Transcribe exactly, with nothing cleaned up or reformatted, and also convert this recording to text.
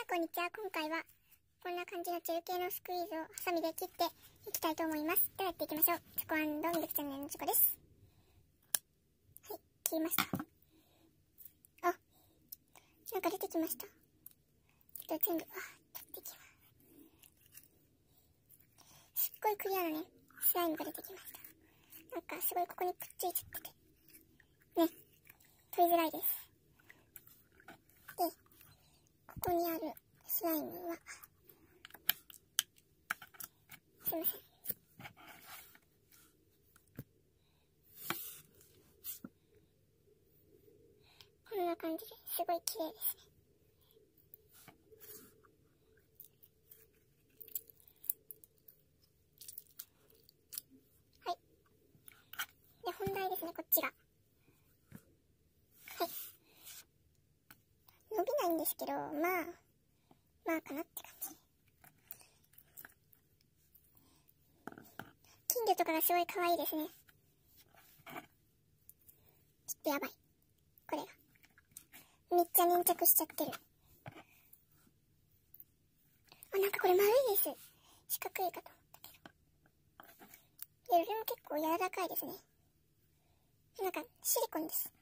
こんにちは。今回はこんな感じの中系のスクイーズをハサミで切っていきたいと思います。ではやっていきましょう。チョコ&ミルクチャンネルのチョコです。はい、切りました。あ、なんか出てきました。ちょっと全部、あ、取ってきます。すっごいクリアなね、スライムが出てきました。なんかすごいここにくっついちゃってて。ね、取りづらいです。で、ここにあるスライムは、すいません。こんな感じですごい綺麗ですね。はい。で、本題ですね、こっちが。はい。伸びないんですけど、まあ、まあかなって感じ。金魚とかがすごい可愛いですね。ちょっとやばい。これが。めっちゃ粘着しちゃってる。あ、なんかこれ丸いです。四角いかと思ったけど。で、これも結構柔らかいですね。なんかシリコンです。